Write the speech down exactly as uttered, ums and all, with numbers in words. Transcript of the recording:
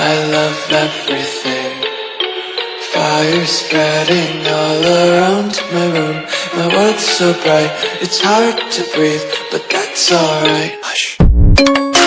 I love everything. Fire spreading all around my room. My world's so bright, it's hard to breathe, but that's alright. Hush.